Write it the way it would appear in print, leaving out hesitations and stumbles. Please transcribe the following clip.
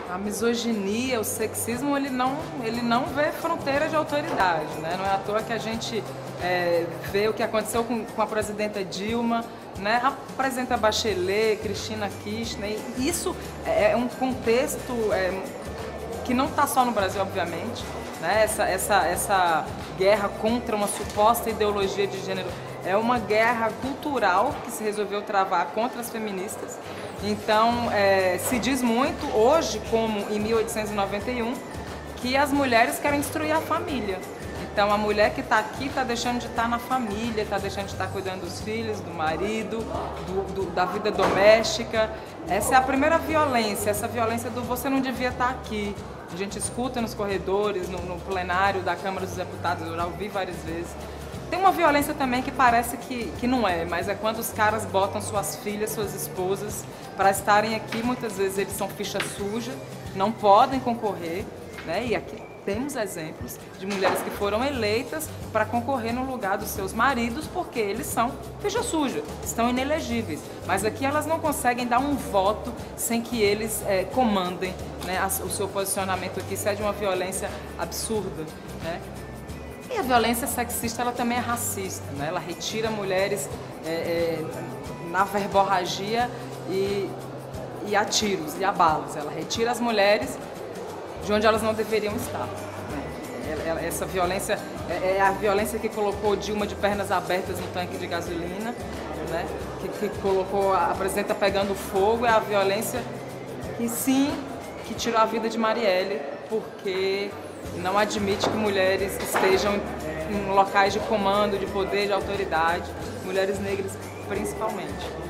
A misoginia, o sexismo, ele não vê fronteira de autoridade, né? Não é à toa que a gente vê o que aconteceu com a presidenta Dilma, né? A presidenta Bachelet, Cristina Kirchner. Isso é um contexto que não está só no Brasil, obviamente, né? Essa guerra contra uma suposta ideologia de gênero é uma guerra cultural que se resolveu travar contra as feministas. Então, se diz muito hoje, como em 1891, que as mulheres querem destruir a família. Então, a mulher que está aqui está deixando de estar na família, está deixando de estar cuidando dos filhos, do marido, da vida doméstica. Essa é a primeira violência, essa violência do você não devia estar aqui. A gente escuta nos corredores, no plenário da Câmara dos Deputados, eu já ouvi várias vezes. Tem uma violência também que parece que não é, mas é quando os caras botam suas filhas, suas esposas para estarem aqui. Muitas vezes eles são ficha suja, não podem concorrer, né? E aqui temos exemplos de mulheres que foram eleitas para concorrer no lugar dos seus maridos porque eles são ficha suja, estão inelegíveis. Mas aqui elas não conseguem dar um voto sem que eles comandem, né, o seu posicionamento aqui. Isso é de uma violência absurda, né? E a violência sexista, ela também é racista, né? Ela retira mulheres na verborragia e a tiros e a balas. Ela retira as mulheres de onde elas não deveriam estar, né? Essa violência é a violência que colocou Dilma de pernas abertas no tanque de gasolina, né? Que colocou a presidenta pegando fogo. É a violência que tirou a vida de Marielle, porque não admite que mulheres estejam em locais de comando, de poder, de autoridade, mulheres negras principalmente.